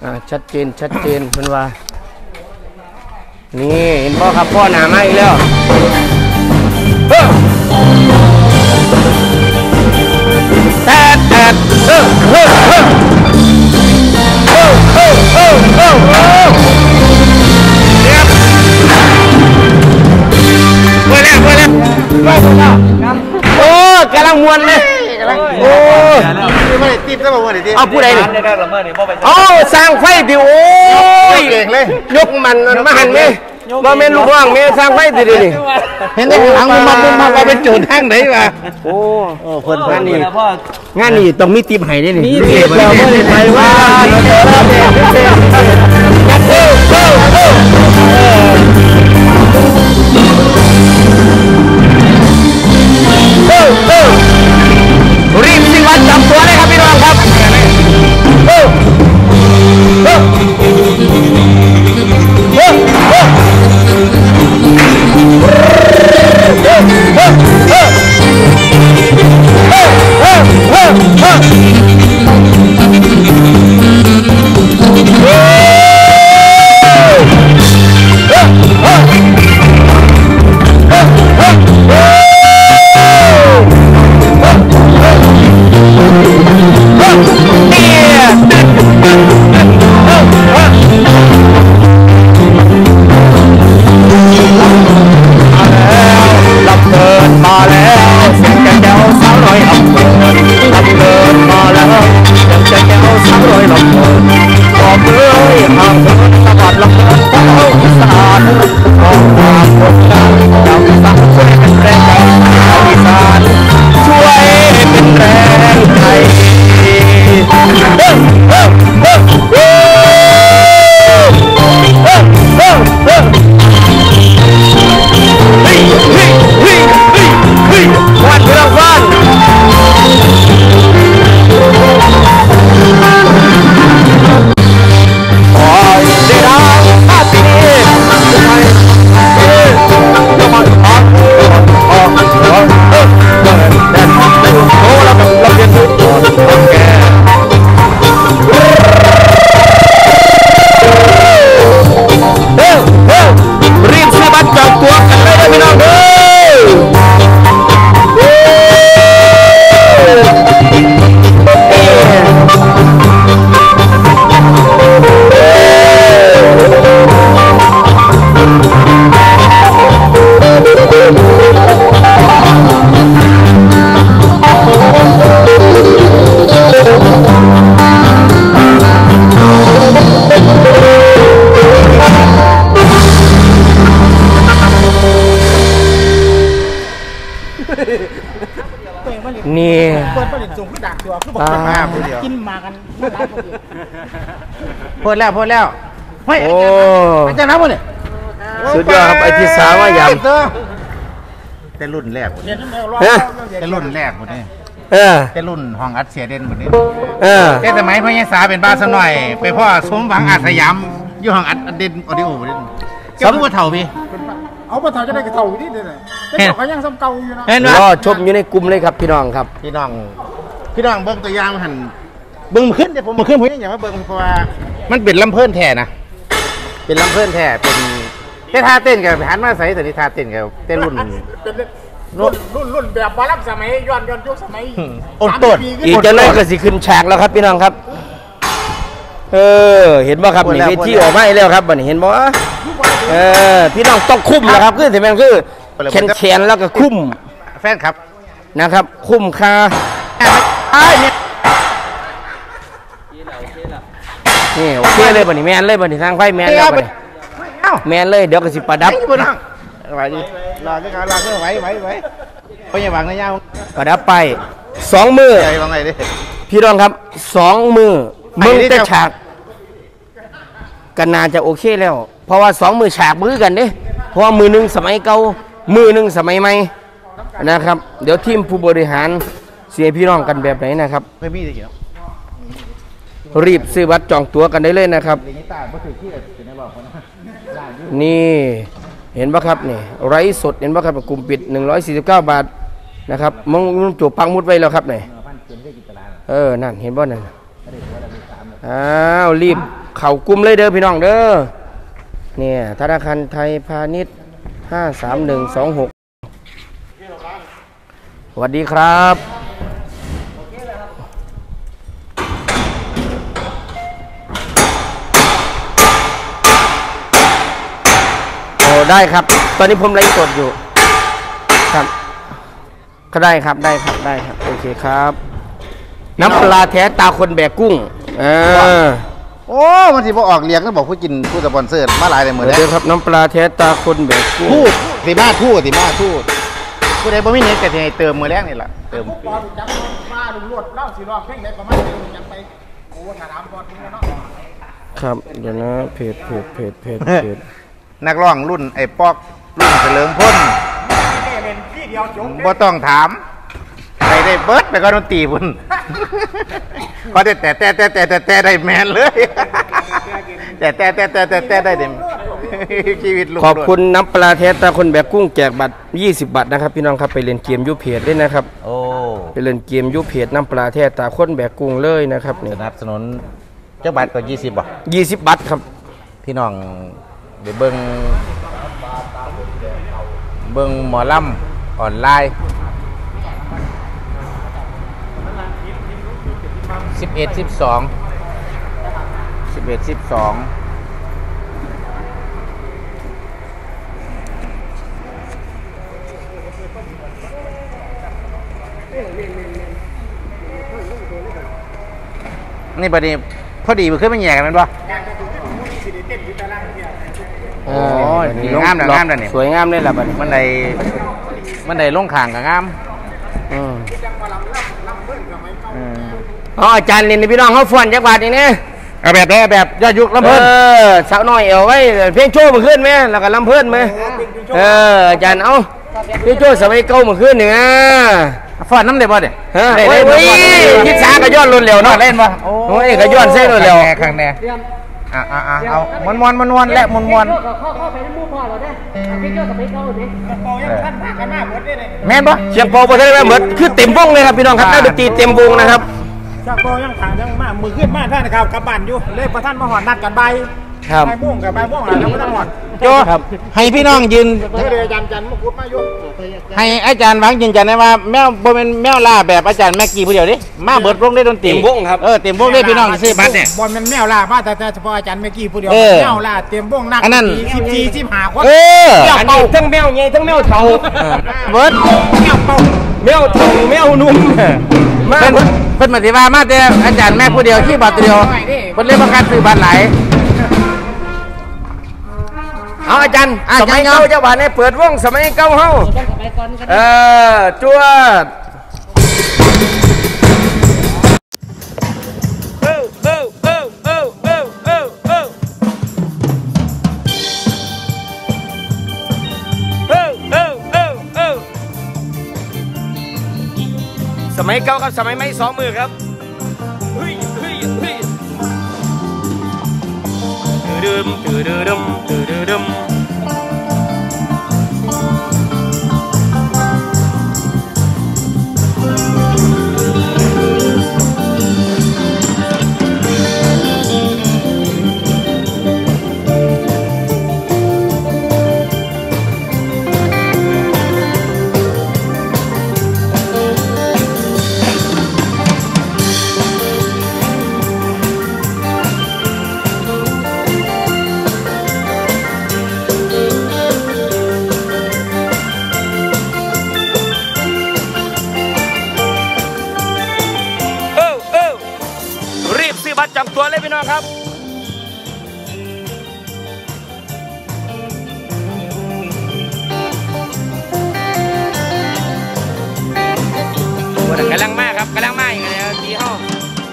ชัดเจนเพิ่นว่านี่เห็นพ่อครับพ่อหนามาอีกแล้วแต่โอ้กำลังมวนเลยโอ้ไม่ได้ติดก็บอกว่าได้ติดเอาผู้ใดนี่เอาสร้างไฟดิโอ้ยเก่งเลยยกมันมาหันไหมว่าเมนลูกว่างเมนสร้างไฟดิดิเห็นได้หลังมันมาเป็นโจรห้างไหนวะโอ้คนงานนี้ต้องมีติบไห้ได้นี่มีติบเราไม่ได้ไปว่ารีบสิวัดจับตัวเลยครับพี่น้องครับนี่เปิดผลิตส่งขึ้นดักตัวคือบอกกันมากินมากันพูดแล้วเฮ้ยอาจารย์นับวะเนี่ยสุดยอดครับไอที่สาวว่ายำแต่รุ่นแรกหมดเนี่ยแต่รุ่นแรกหมดเนี่ยแต่รุ่นห้องอัดเสียเด่นหมดเนี่ยแต่สมัยพ่อใหญ่สาเป็นบ้าซะหน่อยไปพ่อสมหวังอาสยามอยู่ห้องอัดเด่นออดิโอหมดเนี่ยเจ้าผู้เฒ่าพี่เอาผู้เฒ่าจะได้กระเฒ่านี่เลยแต่เขายังซ้ำเก่าอยู่นะรอชมอยู่ในกลุ่มเลยครับพี่น้องครับพี่น้องเบิ้งตัวอย่างหันเบิ้งขึ้นเดี๋ยวผมมาขึ้นผมอย่างว่าเบิ้งเพราะว่ามันเป็นลำเพิ่นแท้นะเป็นลำเพิ่นแท้เป็นท่าเต้นกับหันมาใส่แต่ที่ท่าเต้นกับเต้นรุ่นแบบบอลลัมสมัยย้อนยุคสมัยต้นอีกจะเลิกก็สิขึ้นฉากแล้วครับพี่น้องครับเห็นบ่ครับนี่วิธีออกมาแล้วครับบัดนี้เห็นบ่พี่น้องต้องคุ้มนะครับคือที่มันคือแขนแล้วก็คุ้มแฟนครับนะครับคุ้มค่านี่โอเคเลยบัดนี้แมนเลยบัดนี้ทางไฟแมนแล้วบัดนี้แมนเลยเดี๋ยวก็สิประดับไหวดิลาขึ้นไหวเพราะอย่าหวังนะย่าประดับไป2 มือพี่น้องครับ2 มือมึงแต่ฉากกันน่าจะโอเคแล้วเพราะว่า2 มือฉากมือกันเด้เพราะว่ามือหนึ่งสมัยเก่ามือหนึ่งสมัยใหม่นะครับเดี๋ยวทีมผู้บริหารเสียพี่น้องกันแบบไหนนะครับรีบซื้อบัตรจองตั๋วกันได้เลยนะครับนี่เห็นปะครับนี่ไร้สดเห็นปะครับกลุ่มปิด149 บาทนะครับมึงจูบปังมุดไว้แล้วครับนี่นั่นเห็นป่ะนั่นอ้าวรีบเข่ากลุ่มเลยเด้อพี่น้องเด้อเนี่ยธนาคารไทยพาณิชย์53126สวัสดีครับโอ้ได้ครับตอนนี้ผมไลฟ์สดอยู่ครับก็ได้ครับได้ครับได้ครับโอเคครับน้ำปลาแท้ตาคนแบกกุ้งโอ้มันสิบ่ออกเลี้ยงก็บอกผู้กินผู้สปอนเซอร์มาหลายเลยเหมือนเดิมครับน้ำปลาแท้ตาคนแบกกุ้งทูดสิมาทูดผู้ใดบ่มีเน็ตก็สิให้เติมมื้อแรกนี่ล่ะเติมปอจับมาลุงรวดเล่าสิร้องเพลงได้ประมาณยังไปโอ้ถามก่อนเนาะครับเดี๋ยวนะเพจนักร้องรุ่นไอ้ปอกรุ่นเฉลิมพลบ่ต้องถามไปได้เบิร์ดไปก็ดนตรีพุ่นพอแต่ได้แมนเลยแต่ได้เต็มชีวิตลูกขอบคุณน้ำปลาแท้ตาคนแบกกุ้งแจกบัตร20 บาทนะครับพี่น้องครับไปเล่นเกมยูเพจด้วยนะครับโอ้ไปเล่นเกมยูเพจน้ำปลาแท้ตาคนแบกกุ้งเลยนะครับสนับสนุนเจ้าบัตรก็20 บาท 20 บาทครับพี่น้องเดี๋ยวเบิ่งหมอลำออนไลน์11-12นี่ประเดี๋ยวพอดีมันขึ้นมาแย่กันมันปะโอ้ดีงามนะเนี่ยสวยงามเลยล่ะบัดมันได้ลงข่างกับงามอาจารย์นี่พี่น้องเขาฟ้อนจักบาทอย่างนี้เอาแบบยอดยุคลำเพิ่นสาวน้อยเอาไว้เพลงโชว์มาขึ้นไหมแล้วก็ลำเพิ่นไหมอาจารย์เอาเพลงโชว์สมัยเก่ามาขึ้นหนึ่งฟ้อนน้ำได้บ่เด้ยิดสาก็ย้อนรุนเร็วเนาะเล่นบ่โอ้ยก็ย้อนเส้นรุนเร็วข้างแน่เอามวนและมวนเข้าไปในมู่พ่อเราได้พี่เจ้ากับพี่เขาเนี่ยเป่ายังท่านกันมากหมดเลยแม่นบ่เชียงเป่าประเทศแม่หมดคือเต็มวงเลยครับพี่น้องครับนักดนตรีเต็มวงนะครับช่างเป่ายังถางยังมากมือขึ้นมากท่านนะครับกลับบ้านอยู่เลยประท่านมาหอนนัดกันใบใบม่วงกับใบม่วงแล้วก็ต้องหอนโจ้ให้พี่น้องยืนอาจารย์มุกุฎมาอยู่ให้อาจารย์วังยืนยันได้ว่าแมวบ่เป็นแมวล่าแบบอาจารย์แม็กกี้ผู้เดียวดิมาเบิดวงได้ดนตรีเต็มวงครับเต็มวงได้พี่น้องซื้อบัตรเนี่ยบอลมันแมวล่ามาแต่เฉพาะอาจารย์แม็กกี้ผู้เดียวแมวล่าเต็มวงนัก14-15คนอันนี้ทั้งแมวใหญ่ทั้งแมวเฒ่าเบิดแมวเป่าแมวเฒ่าแมวนุ่มมาเพิ่นมาสิว่ามาแต่อาจารย์แม็กผู้เดียวที่บัตรเดียวเพิ่นเลยประกาศซื้อบัตรหลายเอาอาจารย์สมัยเก่าเจ้าบ้านเนี่ยเปิดวงสมัยเก่าเฮาจวดสมัยเก่ากับสมัยใหม่2 มือครับดื่มจับตัวเลยพี่น้องครับกำลังมากครับกำลังมากอย่างเงี้ยตีห้อง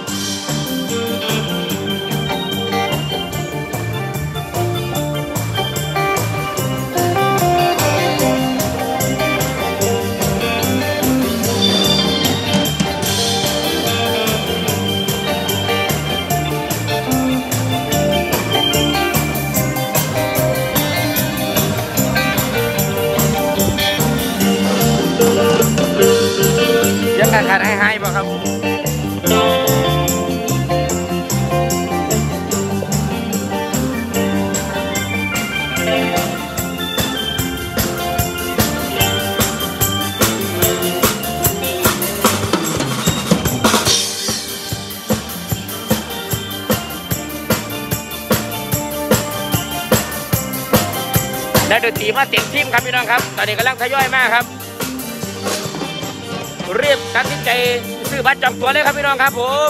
ขาดให้ป่ะครับดนตรีมาเต็มทีมครับพี่น้องครับตอนนี้กำลังทยอยมากครับรีบตัดสินใจซื้อบัตรจองตั๋วเลยครับพี่น้องครับผม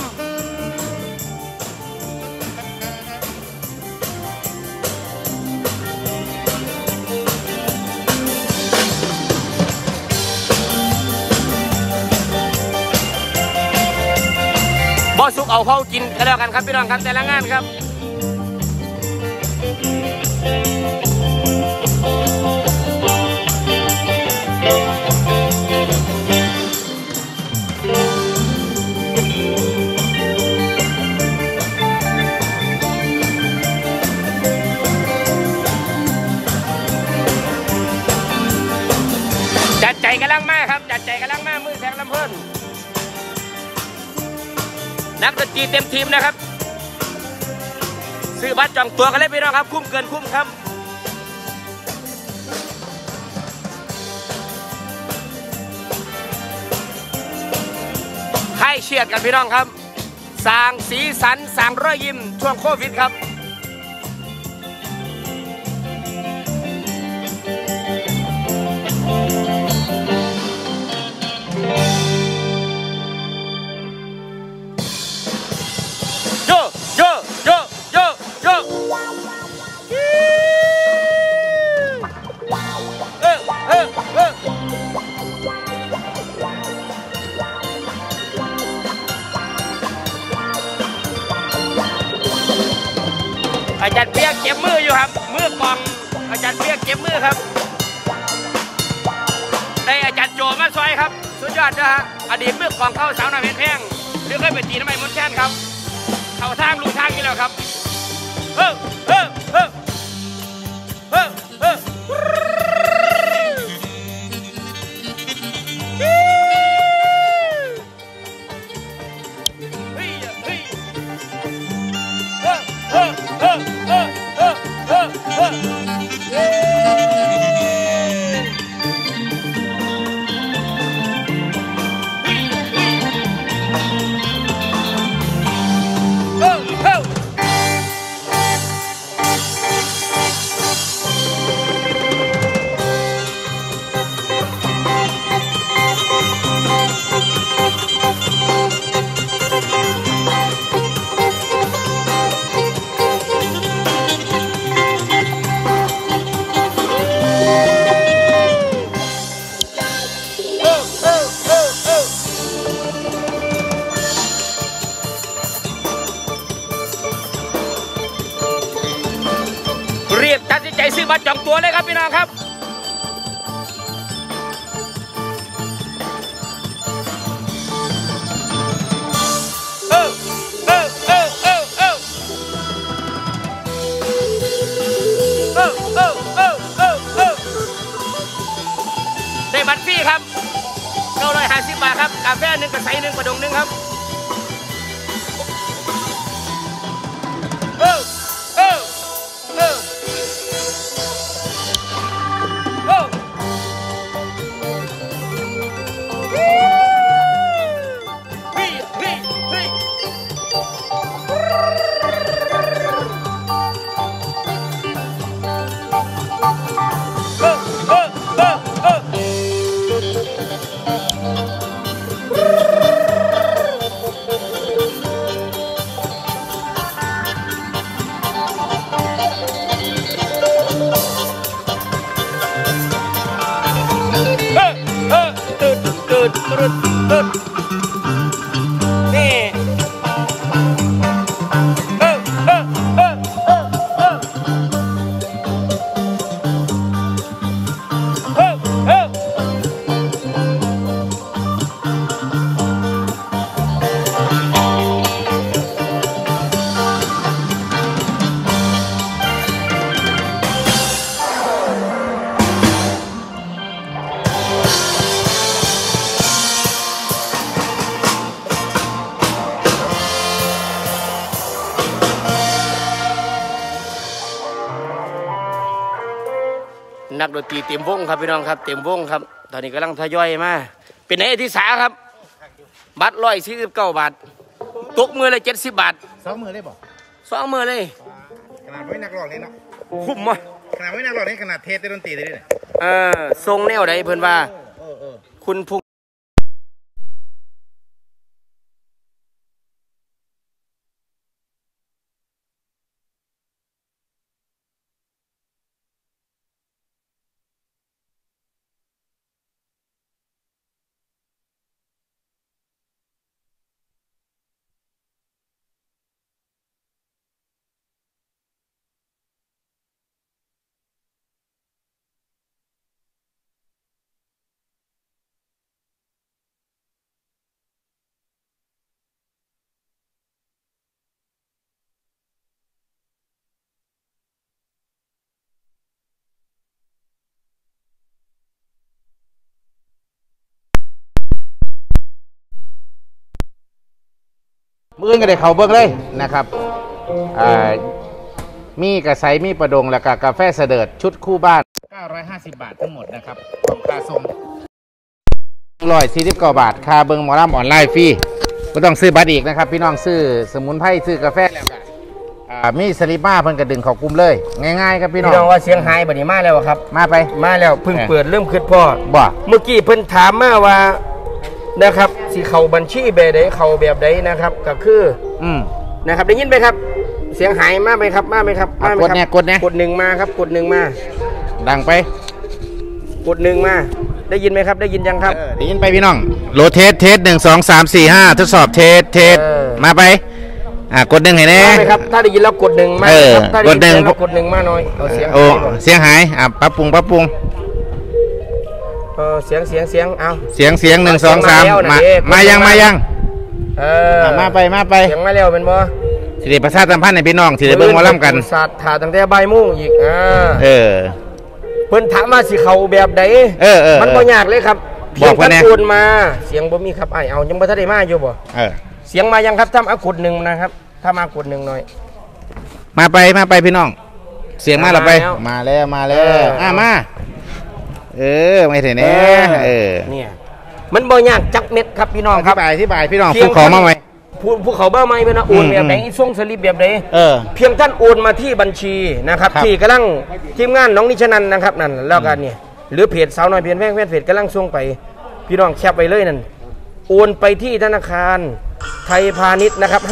บ่สุกเอาเข้ากินกันแล้วกันครับพี่น้องครับแต่ละงานครับจัดใจกำลังมากครับจัดใจกำลังมากมือแทงลำเพิ่นนักดนตรีเต็มทีมนะครับซื้อบัตรจองตั๋วกันเลยพี่น้องครับคุ้มเกินคุ้มครับให้เชียร์กันพี่น้องครับสร้างสีสันสร้างรอยยิ้มช่วงโควิดครับอาจารย์เปียกเก็บมืออยู่ครับมือกองอาจารย์เปียกเก็บมือครับได้อาจารย์โจมาซอยครับสุดยอดนะฮะอดีตมือกองเข้าสาวนาเพชรแพงหรือเคยไปตีน้ำมันมดแช่นครับเข้าทางลุงทางนี่แล้วครับรีบตัดสินใจซื้อบัตรจองตั๋วเลยครับพี่น้องครับได้บัตรฟรีครับ950 บาทครับกาแฟ1กระใส1ประดง1ครับนี่นักดนตรีเต็มวงครับพี่น้องครับเต็มวงครับตอนนี้กำลังทยอยมาเป็นไอ้ที่สาครับบัตร149 บาทตกมือเลย70 บาท 2 มือได้บอก 2 มือเลยขนาดไม่นักร้องเลยเนาะคุ้มมั้ยขแต่ไม่น่าหลอกนี่ขนาดเทสดนตรีเลยเนี่ยทรงแนวใดเพิ่นว่าคุณภูมือก็ได้เขาเบิกเลยนะครับมีกระใสมีประดงแล้วก็กาแฟเสด็จชุดคู่บ้าน950 บาททั้งหมดนะครับของค่าส่ง149 บาทค่าเบิงหมอลำออนไลน์ฟรีก็ต้องซื้อบัตรอีกนะครับพี่น้องซื้อสมุนไพรซื้อกาแฟแล้วกันมีสลิปมาเพิ่นกระดึงเขากลุ่มเลยง่ายๆครับพี่น้องว่าเสียงหายบัดนี้มาแล้วครับมาแล้วเพิ่งเปิดเริ่มขึ้นพ่อบ่เมื่อกี้เพิ่นถามมาว่านะครับสีเขาบัญชีแบบใดเขาแบบใดนะครับก็คือนะครับได้ยินไหมครับเสียงหายมาไหมครับกดเนี่ยกดหนึ่งมาครับกดหนึ่งมาดังไปกดหนึ่งมาได้ยินไหมครับได้ยินยังครับได้ยินไปพี่น้องโหลดเทส1 2 3 4 5ทดสอบเทสมาไปกดหนึ่งให้แน่ครับถ้าได้ยินแล้วกดหนึ่งมากดหนึ่งกดหนึ่งมาหน่อยเสียงเสียงหายปรับปรุงเสียงเอาเสียง1 2 3มายังมาไปเสียงมาแล้วเป็นบ่สิริประชาสัมพันธ์ในพี่น้องสิริเบิ่งหมอลำกันศาสตร์ถ่าตั้งแต่บ่ายโมงอีกเพิ่นถามมาสิเขาแบบใดมันบ่ยากเลยครับเพียงตะโกนมาเสียงบ่มีครับเอายังบ่ทันได้มาอยู่บ่เสียงมายังครับถ้ามากดหนึ่งนะครับถ้ามากดหนึ่งหน่อยมาไปพี่น้องเสียงมาแล้วไปมาแล้วมาไม่เห็นเนี่ยมันบ่ยากจักเม็ดครับพี่น้องครับอธิบายพี่น้องภูเขามาไหมภูเขาบ้าไหมเป็นโอนแบบไหนส่งสลิปแบบไหนเพียงท่านโอนมาที่บัญชีนะครับที่กำลังทีมงานน้องนิชนันนะครับนั่นแล้วกันเนี่ยหรือเพจสาวน้อยเพียนแพงเพจกำลังส่งไปพี่น้องแคปไปเลยนั่นโอนไปที่ธนาคารไทยพาณิชย์นะครับ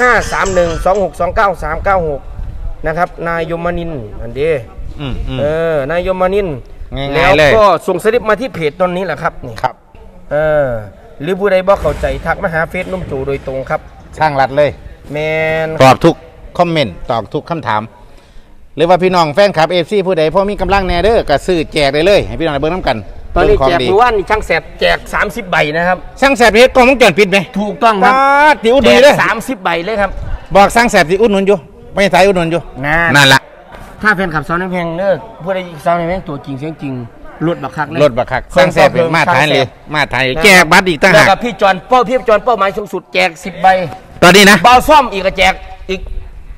53126299396นะครับนายยมนินอันเดีนายยมนินแล้วก็ส่งสลิปมาที่เพจตอนนี้แหละครับนี่ครับหรือผู้ใดบอกเข้าใจทักมาหาเฟซนุ่มจู่โดยตรงครับช่างรัดเลยแมนตอบทุกคอมเมนต์ตอบทุกคำถามหรือว่าพี่น้องแฟนคลับFCผู้ใดพอมีกำลังแน่เด้อก็ซื้อแจกได้เลยให้พี่น้องเบิ่งน้ำกันตอนนี้แจกผู้ว่านี่ช่างแสบแจก30 ใบนะครับช่างแสบเฮ็ดกล้องวงจรปิดไหมถูกต้องครับติอุดหนุนเลย 30 ใบเลยครับบอกช่างแสบติอุดหนุนอยู่ไม่ใช่อุดหนุนอยู่นั่นละถ้าแฟนคลับสาวน้ำแพงเลิกผู้ใดสาวน้ำแพงตัวจริงเสียงจริงรถบักคักเลยรถบักคักสร้างแสบเป็นมาตรฐานเลยมาตรฐานแจกบัตรอีกต่างหากแล้วกับพี่จอนเป้าหมายสูงสุดแจก10 ใบตอนนี้นะเบาซ่อมอีกก็แจกอีก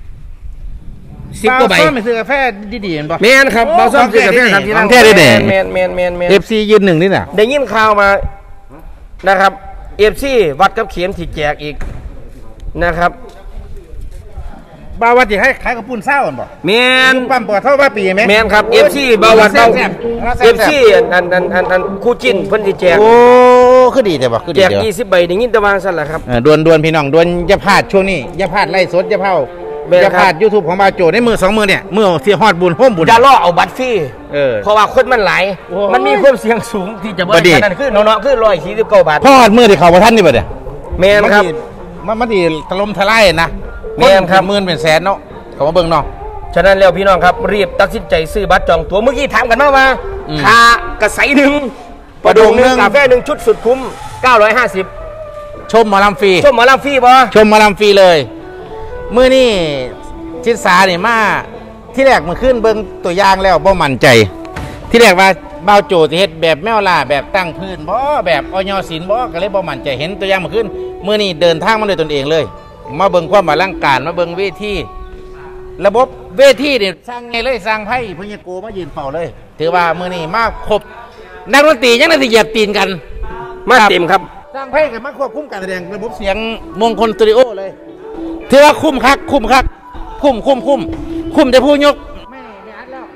10 กว่าใบซ่อมไม่ซื้อกาแฟดีๆเห็นป่ะแมนครับเบาซ่อมซื้อกาแฟทำที่นั่งแท้ได้แน่แมน FC ยืนหนึ่งนี่น่ะได้ยินข่าวมานะครับ FC วัดกับเข็มที่แจกอีกนะครับบาวัดที่ให้ขายกับปุ่นเศร้าบ่แมนปั๊มปอดเท่าว่าปีไหมแมนครับFC บาวัดFC อันคู่จิ้นเพิ่นสิแจกโอ้คือดีแต่บ่คือดีแจก20 ใบได้ยินแต่วางซั่นล่ะครับดวนพี่น้องดวนอย่าพลาดช่วงนี้อย่าพลาดไล่สดอย่าพลาด YouTube ของบาโจในมือ2 มือเนี่ยมือที่ฮอดบุญโฮมบุญอย่าล่อเอาบัตรฟรีเพราะว่าคนมันหลายมันมีความเสี่ยงสูงที่จะบ่ได้นั่นคือน้องๆคือ149 บาทพอดมือที่เขาบ่ทันนี่บ่เนี่ยแม่นครับมันสิถล่มทลายนะแม่นครับหมื่นเป็นแสนเนาะเขามาเบิ่งเนาะฉะนั้นแล้วพี่น้องครับรีบตัดสินใจซื้อบัตรจองตั๋วเมื่อกี้ถามกันมาว่าค่ากระใส1ประดง1กาแฟ1ชุดสุดคุ้ม950 ชมหมอลำฟรีชมหมอลำฟรีบ่ชมหมอลำฟรีเลยมื้อนี้ชิดสานี่มาที่แรกมันขึ้นเบิ่งตัวอย่างแล้วบ่มั่นใจที่แรกว่าบ่าวโจสิเฮ็ดแบบแมวล่าแบบตั้งพื้นบ่แบบอยศิลป์บ่ก็เลยบ่มั่นใจเห็นตัวอย่างมันขึ้นมื้อนี้เดินทางมาด้วยตนเองเลยมาเบิ่งความอลังการมาเบิ่งเวทีระบบเวทีเนี่ยสร้างไงเลยสร้างไพ่พญโกมายืนเฝ้าเลยถือว่ามื้อนี้มาครบนักดนตรียังได้เหยียบตีนกันมาเต็มครับสร้างไพ่กันมาควบคุมการแสดงระบบเสียงมงคลสตูดิโอเลยถือว่าคุ้มคักคุ้มแต่ผู้ยกไม่อัดแล้ว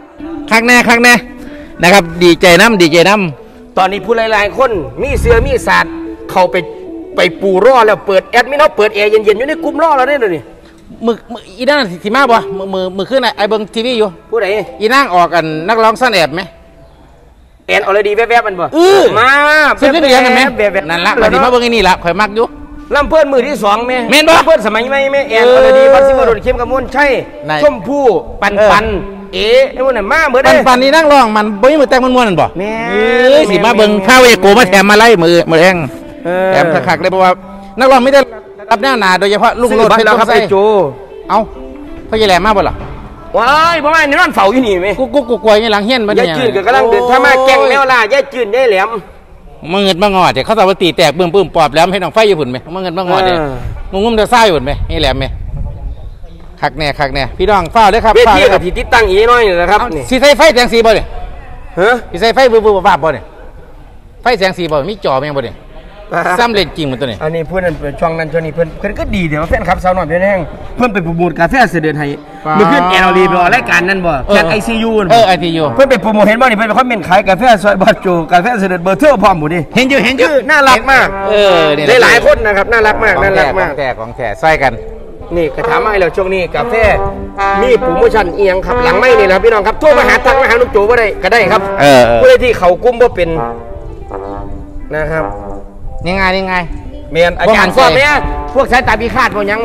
คักแน่นะครับดีใจน้ำตอนนี้ผู้หลายๆคนมีเสือมีศาสตร์เขาไปปูรอแล้วเปิดแอดมินเขาเปิดแอร์เย็นๆอยู่ในกลุ่มรอแล้วเนี่ยนี่มืออีนั่งสิมาบ่มือขึ้นไอ้เบิ้งทีวีอยู่ผู้ใดอีนั่งออกกันนักร้องซ่อนแอบไหมแอนออลดีแวบๆมันบ่มาซึ่งได้เรียนกันไหมนั่นละมาดีมาเบิ้งไอ้นี่ละข่อยมักอยู่ลำเพิ่นมือที่2แม่แม่นบ่เพิ่นสมัยใหม่แม่แอนออลดีบัดซิวโดนเข้มกับมนใช่ชมพู่ปันไอ้พวกนั้นมาเบิดเด้ปันนี่นั่งร้องมันบ่มีมือแต่งมันม่วนนั่นบ่แม่สิมาเบิ้งข้าวเอโกมาแถมมาไล่มือแรงแถมคักๆเลยเพราะว่านักร้องไม่ได้รับหน้าโดยเฉพาะลุงโลดเราครับไอ้โจเอาเขาจะแหลมมากบ่ล่ะว้ายบ่มานี่นอนเฝ้าอยู่นี่มั้ยกูกลัวอย่างหลังเฮียนบ่เนี่ยยายจืดก็กำลังเดินถ้ามาแกงแมวล่ะยายจืดยายแหลมมาเงินมางอดเดี๋ยวเขาตะวันตีแตกปื้มปอบแล้วให้น้องไฟอยู่พุ่นมั้ยมาเงินมางอดเดี๋ยวงุ้มเดี๋ยวซ่าอยู่พุ่นมั้ยให้แหลมมั้ยคักแน่พี่น้องฟ้าเลยครับเวทีกับที่ติดตั้งอีน้อยนี่นะครับนี่สิใส่ไฟแสงสีบ่เนี่ยฮะสิใส่ไฟบึ้บๆบ่เนี่ยไฟแสงสีบ่มีจอมั้ยบ่เนี่ยซ้ำเล่นจริงมันตัวนี้อันนี้เพื่อนช่วงนั้นช่วงนี้เพื่อนก็ดีเดี๋ยวแฟนคลับสาวน้อยเพื่อนแห้งเพื่อนไปโปรโมทกาแฟเสด็จไทยเมื่อคืนแอนอลีไปออกรายการนั่นบ่แคทICU ICU เพื่อนไปโปรโมทเห็นบ่นี่เพื่อนไปคอมเมนต์ขายกาแฟซอยบอสโจกาแฟเสด็จเบอร์เทอร์พร้อมหมดดิเห็นอยู่น่ารักมากหลายคนนะครับน่ารักมากของแท้ใส่กันนี่กระถามมาให้เราช่วงนี้กาแฟมีโปรโมชั่นเอียงครับหลังไม่นี่นะพี่น้องครับโทรมาหาทักมาหาลูกโจก็ได้ครับผู้ใดที่เขากุ้มบ่เป็นนะครับยังไงเมียนอาจารย์ก็เมียพวกสายตาพิฆาตพวกยัง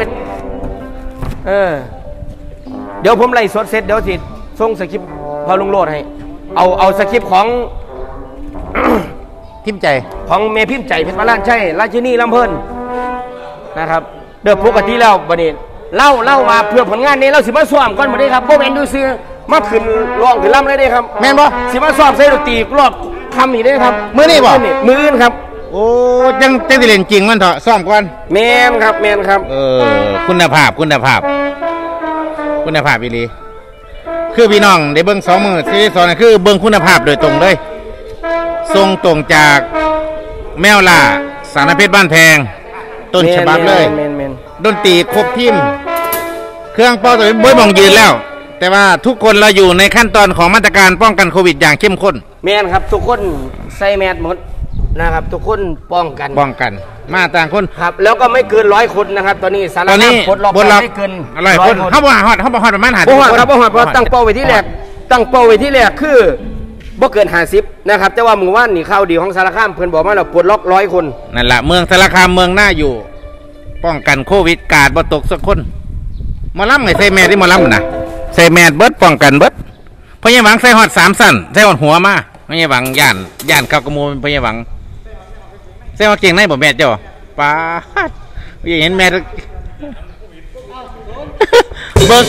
เดี๋ยวผมไล่สดเสร็จเดี๋ยวสิส่งสคริปต์พอลุงโลดให้เอาสคริปต์ของพิมพ์ใจของเมพิมพ์ใจเพชรพระล้านใช่ราชินีลำเพลินนะครับเดี๋ยวปกติแล้วบัดนี้เล่ามาเพื่อผลงานนี้เราสิมาซ้อมก่อนมาได้ครับโบแมนดูซื้อมาขึ้นร้องขึ้นลำได้ครับแมนบ่สิมาซ้อมใส่ดนตรีรอบคำอีกได้ครับมื้อนี้บ่มื้อครับโอ้ยังจะเล่นจริงมันเถอะซ้อมก่อนแมนครับคุณภาพอีหลีคือพี่น้องได้เบิ่ง2มื้อซีรีส์2นี่คือเบิ่งคุณภาพโดยตรงเลยส่งตรงจากแมวล่าสารเพชรบ้านแพงต้นฉบับเลยดนตรีครบทีมเครื่องเป่าตัวบ่มองยืนแล้วแต่ว่าทุกคนเราอยู่ในขั้นตอนของมาตรการป้องกันโควิดอย่างเข้มข้นแมนครับทุกคนใส่แมสหมดนะครับทุกคนป้องกันมาต่างคนครับแล้วก็ไม่เกิน100 คนนะครับตอนนี้สารพัดคนรอบไม่เกิน 100 คนเขาบอกฮอดประมาณ50 ครับบ่ฮอดเพราะตั้งเป้าไว้ที่แรกคือบ่เกิน50นะครับแต่ว่าหมู่บ้านนี่ข่าวดีของสารคามเพิ่นบอกมาแล้วปลดล็อก100 คนนั่นแหละเมืองสารคามเมืองน่าอยู่ป้องกันโควิดกาดบ่ตกสักคนหมอลำไงใส่แมสที่หมอลำนะใส่แมสเบิดป้องกันเบิดพญาหวังใส่ฮอด3 สั้นใส่ฮอดหัวมาพญาหวังย่านเข้ากระมูลพญาหวังใส่ฮอดเก่งในบ่แมสเจ้าป้าอย่าเห็นแมสเบิ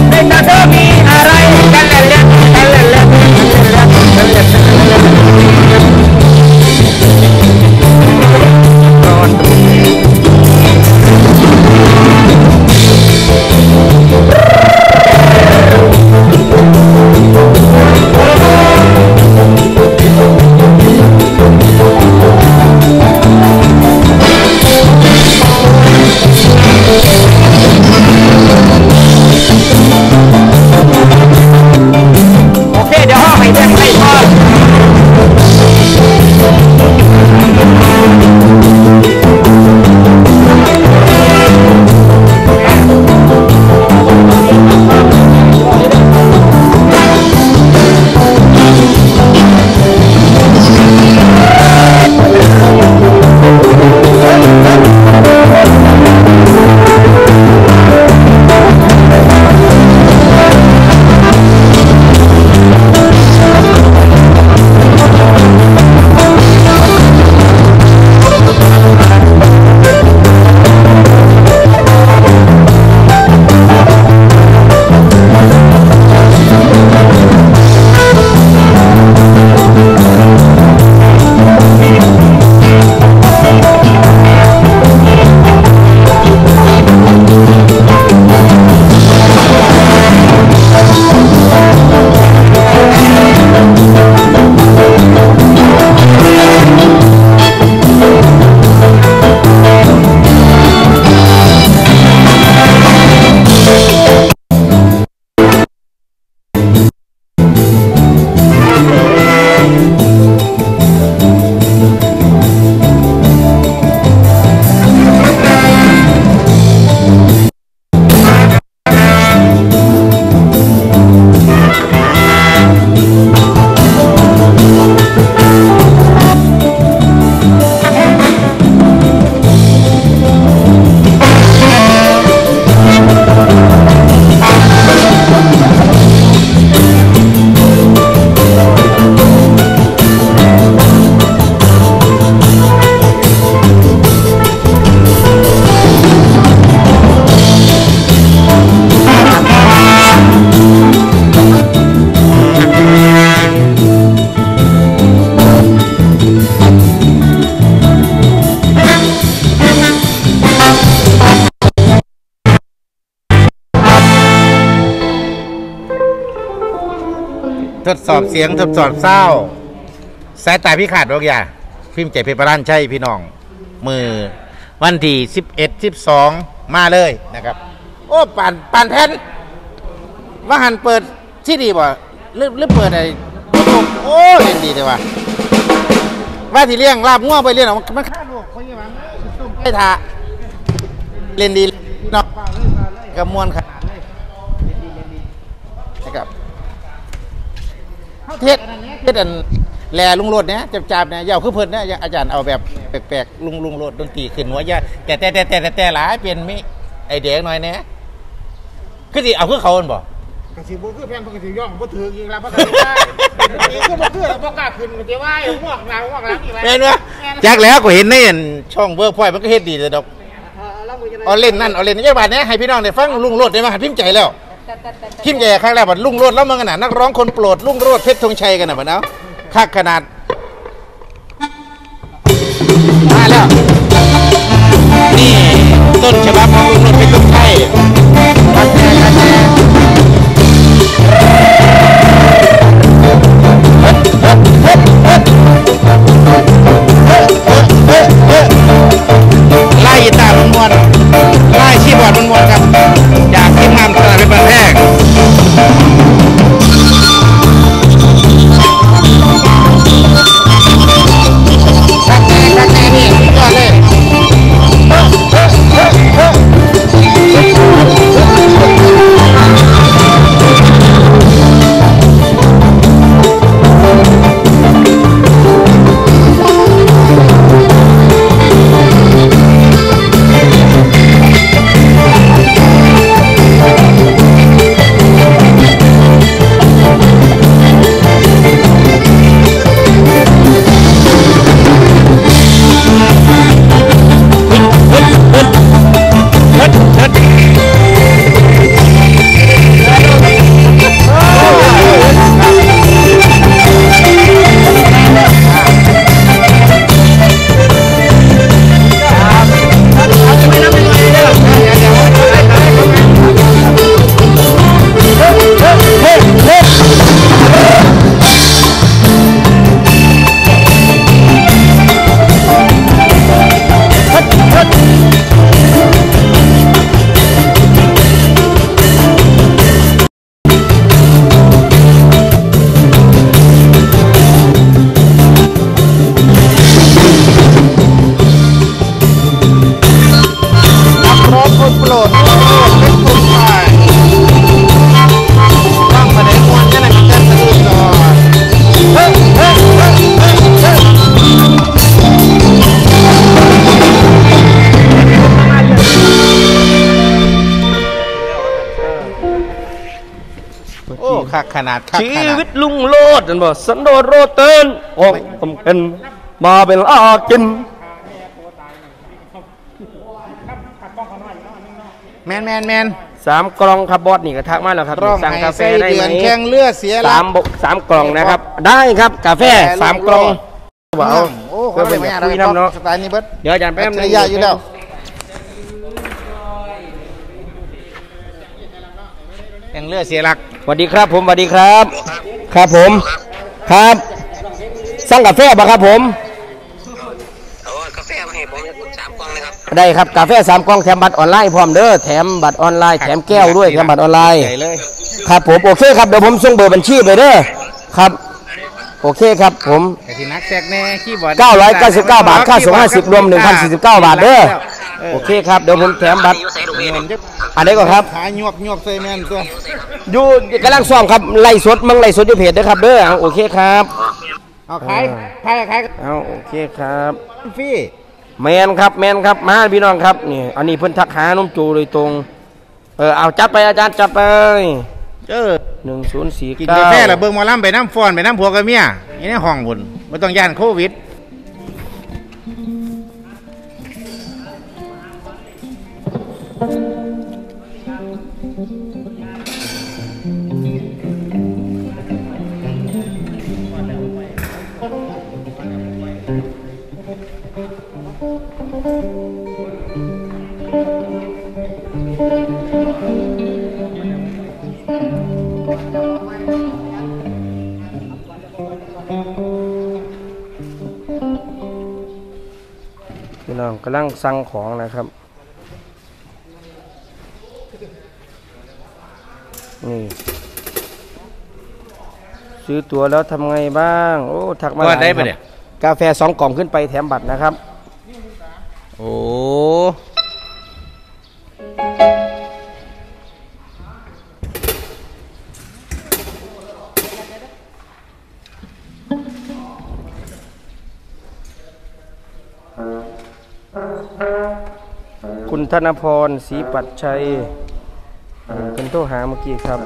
กดสอบเสียงทดสอบเศร้าสายตาพี่ขาดบอกอย่าพิมพ์ใจเพชรบ้านใช่พี่น้องมือวันที่11 12มาเลยนะครับโอ้ปานแผ่นว่าหันเปิดที่ดีบ่หรือเปิดอะไรโอ้เล่นดีเลยว่ะว่าที่เลี้ยงลาบง่วงไปเลี้ยงมันฆ่าลูกเขาอย่างนั้นตุ้มไปถ่าเล่นดีเนาะกับมวลขนาดเลยเล่นดีนะครับเทศอันแหล่ลุงโรดเนี่ยจับเนี่ยยาวคือเพิ่นเนี่ยอาจารย์เอาแบบแปลกๆลุงโรดดนตรีขึ้นหัวยาแต่หลายเปลี่ยนมิไอเด็กหน่อยเนี่ยคือสิเอาคือเขาบ่กระสีบุคือแพงกระสีย่องบ่ถืออีกแล้วบ่ได้นี่คือบ่คือบ่กล้าขึ้นมันจะว่าห่วงหลังอีกแล้วแม่นบ่จักแล้วก็เห็นในช่องเวิร์กพอยต์มันก็เฮ็ดดีเลยดอกเอาเล่นนั่นเอาเล่นนี่จังหวัดนี้ให้พี่น้องได้ฟังลุงโรดได้มาพิมพ์ใจแล้วพิมพ์ใจครั้งแรกบัดลุงโรดแล้วมันขนาดนักร้องคนโปรดลุงโรดเพชรธงชัยกันน่ะบัดเนาะคักขนาดมาแล้วนี่ต้นฉบับของลุงโรดเพชรธงชัยมาแชร์ไล่กีตาร์มวนไล่คีย์บอร์ดมวนครับจากทีมงานตลาดเป็นประแทกคักแน่นี่ก่อนเลยขนาดชีวิตลุงโลดนั่นบ่สันโดษโรเตินออกทำเป็นมาเป็นอากินแมน 3 กล่องครับบอสนี่ก็ทักมาแล้วครับสั่งกาแฟได้ไหมแข่งเลือดเสียละ 3 กล่องนะครับได้ครับกาแฟ3 กล่องเอาโอ้เพื่อเป็นคุยน้ำเนาะสไตล์นี้เบิดเดี๋ยวอาจารย์แป๊บนึงอยู่แล้วแข่งเลือดเสียหลักสวัสดีครับผมสวัสดีครับครับผมครับสั่งกาแฟป่ะครับผมกาแฟมาให้ผม3 กล่องเลยครับได้ครับกาแฟ3 กล่องแถมบัตรออนไลน์พร้อมเด้อแถมบัตรออนไลน์แถมแก้วด้วยแถมบัตรออนไลน์ครับผมโอเคครับเดี๋ยวผมส่งเบอร์บัญชีไปเด้อครับโอเคครับผม999 บาทค่าส่ง50รวม 1,049 บาทเด้อโอเคครับเดี๋ยวผมแถมบัตรอันนี้ก็ครับขายหยวกใส่แม่นตัวอยู่กำลังซ้อมครับไล่สดมึงไล่สดอยู่เพจเด้อครับเด้อโอเคครับเอาขายเอาโอเคครับฟรีแมนครับมาพี่น้องครับนี่อันนี้เพิ่นทักหาน้องจูโดยตรงเอาจัดไปอาจารย์จัดไป1049 กินกาแฟแล้วเบิ่งหมอลำไปน้ำฟอนไปน้ำผัวกับเมียนี่ในห้องบุญไม่ต้องย่านโควิดพี่น้องกำลังสั่งของนะครับนี่ซื้อตั๋วแล้วทำไงบ้างโอ้ทักมาหลายครับกาแฟ2 กล่องขึ้นไปแถมบัตรนะครับโอ้คุณธนพรศรีปัตชัยเป็นโทรหาเมื่อกี้ครับ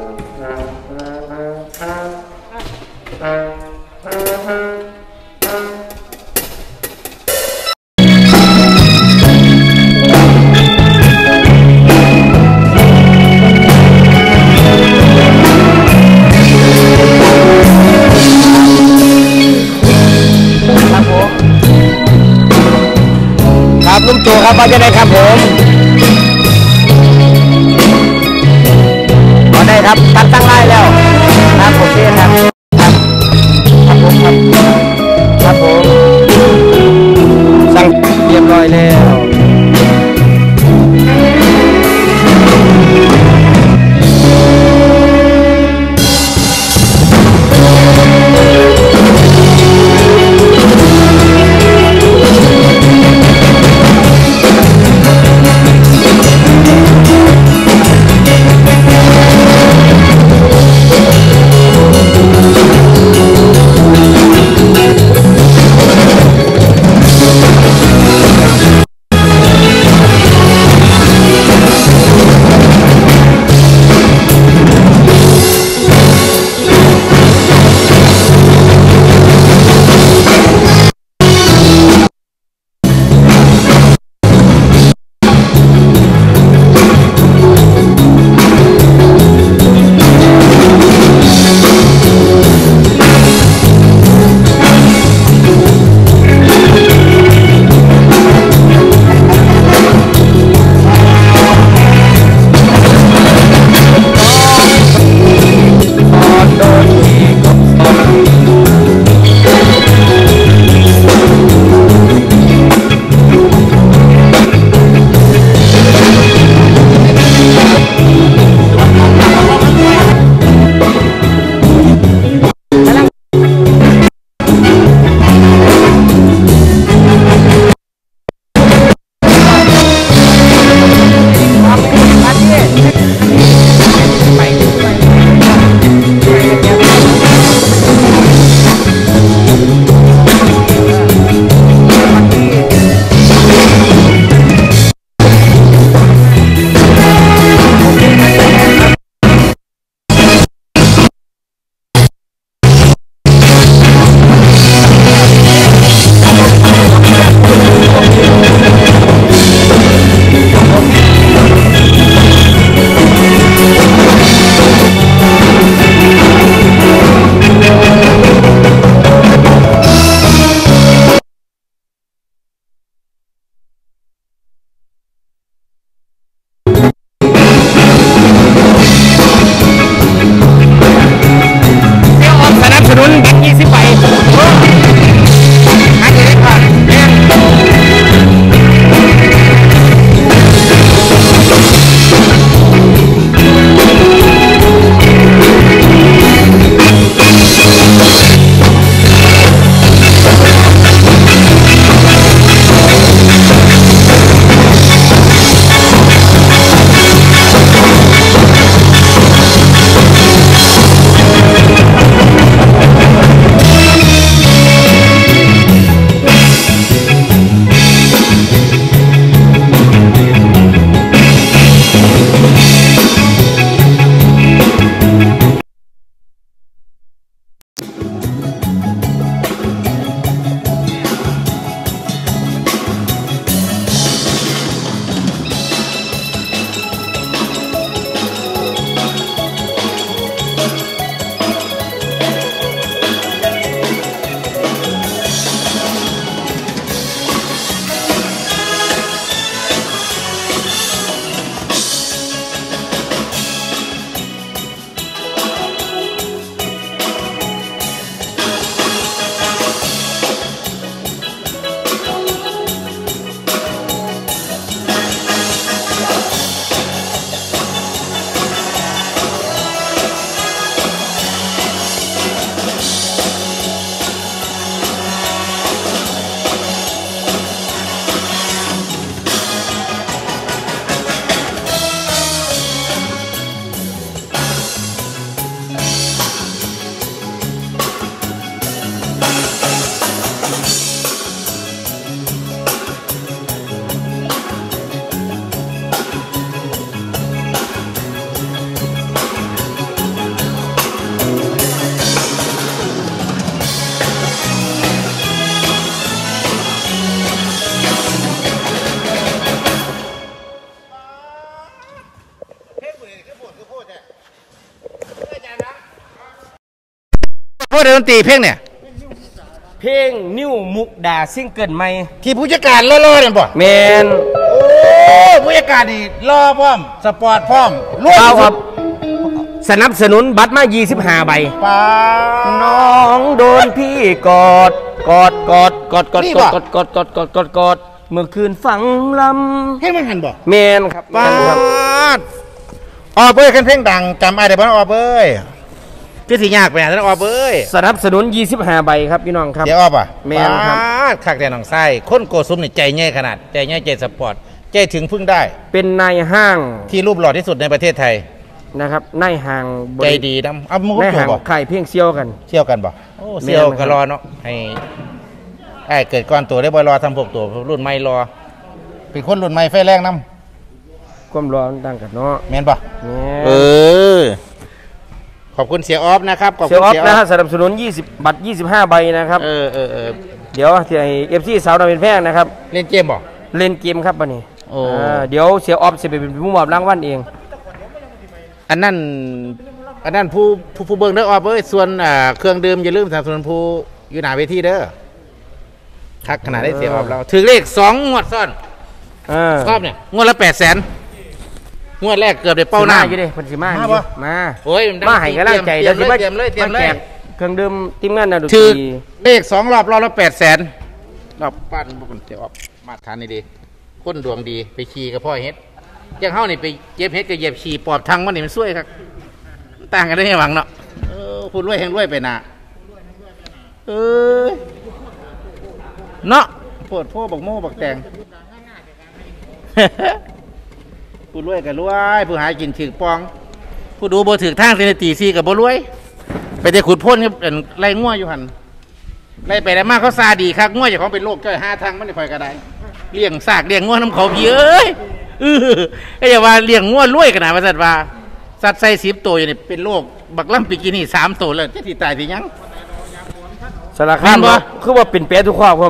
ลุงตู่ครับว่าจะได้ครับผมพอได้ครับตั้งไล่แล้วครับโอเคครับครับผมครับผมสั่งเรียบร้อยแล้วได้ดนตรีเพลงเนี่ยเพลงนิ้วมุกดาซิงเกิลใหม่ที่ผู้จัดการล่อๆเนี่ยบ่แมนโอ้ผู้จัดการนี่ล่อพร้อมสปอร์ตพร้อมรวยเอาคครัรับบสนับสนุนบัตรมา25 ใบป้าน้องโดนพี่กอดเมื่อคืนฝังลให้มันหันบ่ำแมนครับป้าแม่นครับดออเบ้ยคันเพลงดังจำไอ้เดี๋ยวบ้านออเบ้ยคือสิยากไปหาท่านออเบ้ยสนับสนุน25 ใบครับพี่น้องครับเดี๋ยวออป่ะแม่นครับป้าดคักแต่น้องไส้คนโกซุมนี่ใจแง่ขนาดใจแง่ใจสปอร์ตใจถึงพึ่งได้เป็นนายห้างที่รูปหล่อที่สุดในประเทศไทยนะครับนายห้างบใจริดีดำเอามุกนายตัวห้างบ่ไข่เพียงเซียวกันเที่ยวกันบ่โอ้เที่ยวก็รอเนาะให้ไอ้เกิดก่อนตัวได้บ่รอทำพวกตัวรุ่นใหม่รอเป็นคนรุ่นใหม่ไฟแรงน้ความร้อนต่างกันเนาะำแม่นบ่แม่นเออขอบคุณเสียออฟนะครับขอบเซีคุยวณออฟเสียอนะอฮะฟสนับสนุน20 บัตร25 ใบนะครับเออเดี๋ยวที่ไอFC สาวดาวเป็นแพงนะครับเล่นเกมบ่เล่นเกมครับวันนี้โอ้เดี๋ยวเสียออฟจะไปเป็นผู้มอบรางวัลเองอันนั้นผู้เบิ่งเด้อออฟเอ้ยส่วนเครื่องดื่มอย่าลืมสนับสนุนผู้อยู่หน้าเวทีเด้อคักขนาดได้เสียออฟเราถือเลข2งวดซ้อนรอบเนี่ยงวดละ800,000งวดแรกเกือบได้เป้าหน้าอยู่ดิเพิ่นสิมามาบ่มาโอ้ยมาให้กำลังใจเตรีเดี๋ยยวมสิเลยมาเตรียมเลยมาแจกเครื่องดื่มทีมงานนะดนตถือรีเลข2รอบละ800,000รอบปั้นบุญเสียออฟมาทานนี่ดีคนดวงดีไปขี่กับพ่อเฮ็ดอย่างเฮานี่ไปเย็บเฮ็ดกับเย็บขี่ปอบทางมันนี่มันซวยครับต่างกันได้หวังเนาะผู้รวยแห่งรวยไปหน้าเนาะปวดพ่อบักโม่บักแตง ผู้รวยกับรวยผู้หากินถึงปอง ผู้ดูบ่ถึงทางเซนตีซีกับบ่รวย ไปได้ขุดพ่นครับไล่ง่วอยู่หันไล่ไปได้มากเขาซาดีครับง่วอย่างของเป็นโรคจ้อย5ทางมันไม่ค่อยกระไดเลี้ยงซากเลี้ยงง่วน้ำเขาพี่เอ้ยไอ้อย่าว่าเลี้ยงง่วรวยขนาดว่าสัตว์ว่าสัตว์ใส่10 ตัวอยู่นี่เป็นโรคบักล่ำปีกินี่3 ตัวเลยจะที่ตายที่ยังสารคามแม่นบ่คือว่าเป็นเปียทุกข้อผม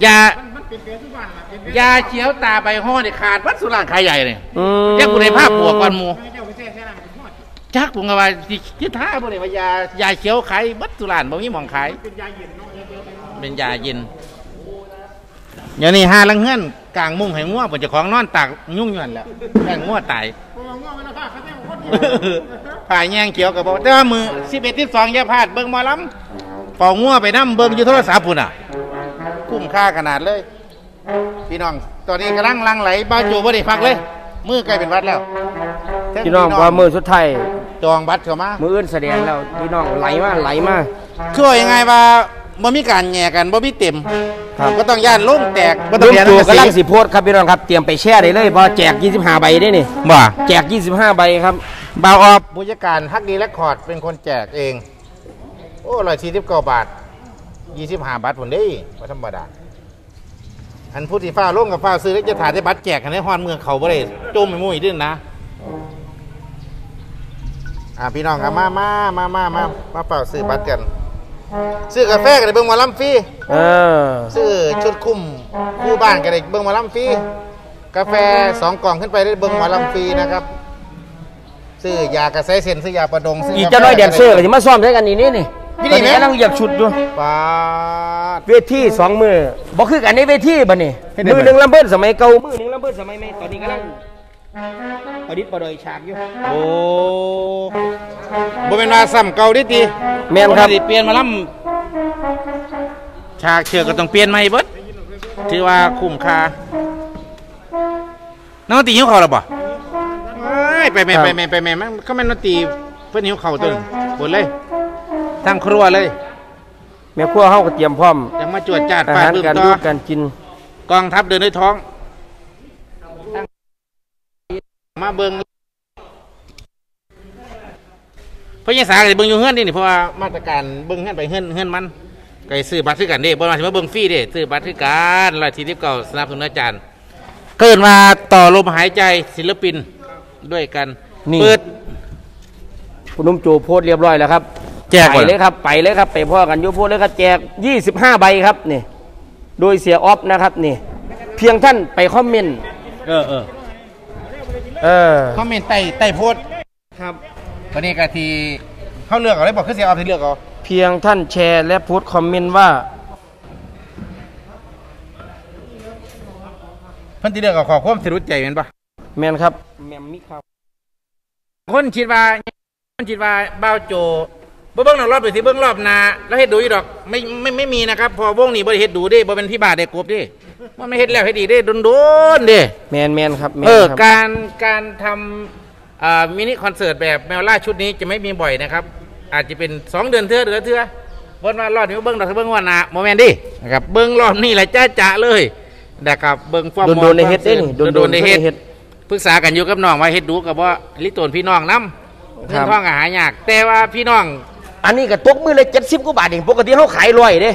ยาเขียวตาใบห่อนี่ขาดวัดสุรางขายใหญ่เนี่ย แจ้งผู้ใดภาพปัวก่อนหมูจักผมก็ว่าที่ท่าผู้ใดว่ายาเขียวขายวัดสุรานบ่มีหมองขายเป็นยาเย็นอย่างนี้หาลังเฮือนกลางมุ้งให้ง่วงผมจะของนอนตากยุ่งยวนแล้วแม่งง่วตายผ่าแยงเขียวกับบอกแต่ว่ามือ11-12อย่าพลาดเบิ่งหมอลำเป่าง่วไปน้ำเบิ่งอยู่โทรศัพท์พุ่นอ่ะคุ้มค่าขนาดเลยพี่น้องตอนนี้กำลังลังไหลบ้าจูบ่ได้พักเลยมือใกล้เป็นวัดแล้วพี่น้องว่ามือสุดท้ายจองบัตรเข้ามามืออื่นแสดงแล้วพี่น้องไหลมาคือว่ายังไงว่าบ่มีการแย่กันบ่มีเต็มครับก็ต้องย่านลุ่มแตกบ่ต้อลุงงเรียนตู่ภาษีกำลังสิโพสต์ครับพี่น้องครับเตรียมไปแช่ได้เลยเพราะแจก25 ใบได้นี่บ่แจก25 ใบครับบ่าวออบผู้จัดการฮักดีเรคคอร์ดเป็นคนแจกเองโอ้149 บาท25 บาทพุ่นเด้บ่ธรรมดาอันผู้ที่ฟ้าลงกับฟ้าซื้อแล้วจะถ่ายได้บัตรแจกให้ฮอนเมืองเขาบ่ได้จมไปมุ่ยดิ้นนะพี่น้องครับมาเป่าซื้อบัตรกันซื้อกาแฟก็ได้เบิ่งหมอลำฟรีซื้อชุดคุ้มคู่บ้านก็ได้เบิ่งหมอลำฟรีกาแฟ2 กล่องขึ้นไปได้เบิ่งหมอลำฟรีนะครับซื้อยากระไซเซนซื้อยาประดงซื้อีกจะน้อยแดนเซอร์ก็สิมาซ้อมด้วยกันนี่นี่พี่ตอนี่นไหมนี้กำลังอยากชุดอยู่ปาดเวที2 มือบ่คือกันในเวทีบัดนี้ให้ได้มือหนึงลำเบิ้ลสมัยเก่ามือหนึงลำเบิ้ลสมัยใหม่ตอนนี้กำลังประดิษฐ์ประดอยฉากอยู่โอ้บ่เป็นว่าซ้ำเก่าดิติแม่นครับบ่ได้เปลี่ยนหมาลำฉากเชือกก็ต้องเปลี่ยนใหม่เบิดถือว่าคุ้มค่าน้องตีหิวข้าวแล้วบ่ไปมันเขาแม่นน้องตีเพิ่นหิวข้าวตัวนึงบนเลยทางครัวเลยแม่ครัวเฮาก็เตรียมพร้อมยังมาจวดจาดอาปาหารดบึ้มการต่ดูอการกินกองทัพเดินด้วยท้องมาเบิ่งพญาสาก็สิเบิ่งอยู่เฮือนนี่เพราะว่ามาตรการเบิ่งเฮือนไปเฮือนมันก็ซื้อบัตรคือกันเด้บ่ว่าสิมาเบิ่งฟรีเด้ซื้อบัตรคือกัน149สนับสนุนอาจารย์เกิดมาต่อลมหายใจศิลปินด้วยกันนี่เปิดคุณนุ่มโจโพสต์เรียบร้อยแล้วครับแจกไปเลยครับไปพ่อกันโยโพสต์เลยครับแจก25 ใบครับนี่โดยเสียออฟนะครับนี่เพียงท่านไปคอมเมนต์คอมเมนต์ใต้โพสต์ครับวันนี้ก็ทีเขาเลือกเอาได้บอกคือเสียเอาที่เลือกเอาเพียงท่านแชร์และโพสต์คอมเมนต์ว่าเพิ่นสิเลือกเอาขอความสะดุดใจแม่นบ่แมนครับแมมมิครับคนคิดว่าเบ้าโจบ่เบิ่งรอบไปสิเบิ่งรอบหน้าแล้วเฮ็ดดูอยู่ดอกไม่มีนะครับพอวงนี้บ่ได้เฮ็ดดูเด้บ่เป็นพี่บาทได้กบเด้มันไม่เฮ็ดแล้วเฮ็ดอีกเด้โดนๆเด้แมนครับแมนครับครับการทำมินิคอนเสิร์ตแบบแมวล่าชุดนี้จะไม่มีบ่อยนะครับอาจจะเป็น2เดือนเทื่อเบิ่งว่ารอบนี้เบิ่งดอกเบิ่งว่าหน้าบ่แม่นดินะครับเบิ่งรอบนี้แหละจ้าเลยนะครับเบิ่งความโดนในเฮ็ดได้นี่โดนในเฮ็ดปรึกษากันอยู่กับน้องว่าเฮ็ดดูกับว่าลิตรพี่น้องนำเงินทองอาหารยากแต่ว่าพี่น้องอันนี้ก็ตกมือเลย70 กว่าบาทเองปกติเขาขาย100เด้